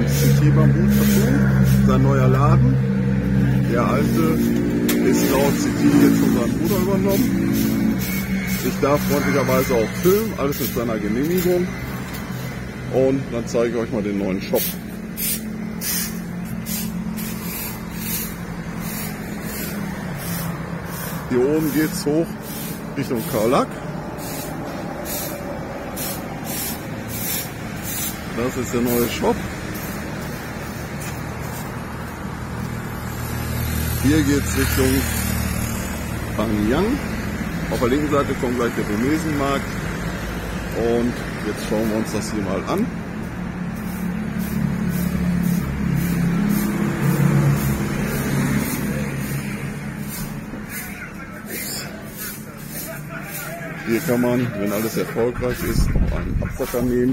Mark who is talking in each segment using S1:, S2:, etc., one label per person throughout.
S1: Ein T-Bamboo-Tattoo, sein neuer Laden. Der alte ist laut CT jetzt von seinem Bruder übernommen. Ich darf freundlicherweise auch filmen, alles mit seiner Genehmigung. Und dann zeige ich euch mal den neuen Shop. Hier oben geht es hoch Richtung Karl-Lack. Das ist der neue Shop. Hier geht es Richtung Bangyang. Auf der linken Seite kommt gleich der Burmesenmarkt. Und jetzt schauen wir uns das hier mal an. Hier kann man, wenn alles erfolgreich ist, noch einen Absacker nehmen.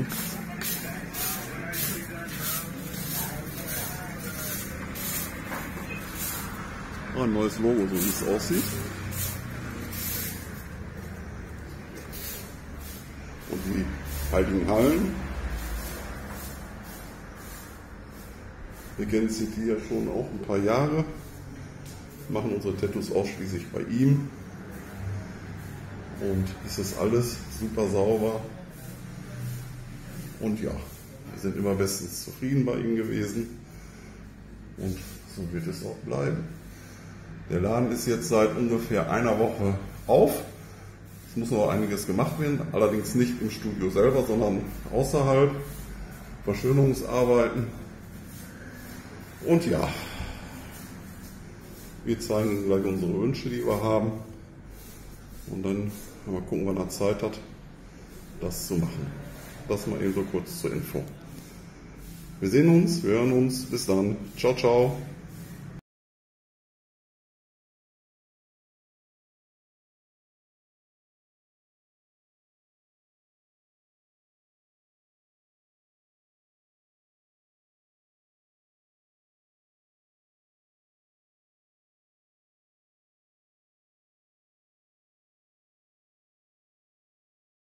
S1: Ein neues Logo, so wie es aussieht. Und die heiligen Hallen. Wir kennen CT ja schon auch ein paar Jahre. Machen unsere Tattoos ausschließlich bei ihm. Und es ist alles super sauber. Und ja, wir sind immer bestens zufrieden bei ihm gewesen. Und so wird es auch bleiben. Der Laden ist jetzt seit ungefähr einer Woche auf. Es muss noch einiges gemacht werden, allerdings nicht im Studio selber, sondern außerhalb. Verschönerungsarbeiten. Und ja, wir zeigen gleich unsere Wünsche, die wir haben. Und dann mal gucken, wann er Zeit hat, das zu machen. Das mal eben so kurz zur Info. Wir sehen uns, wir hören uns. Bis dann. Ciao, ciao.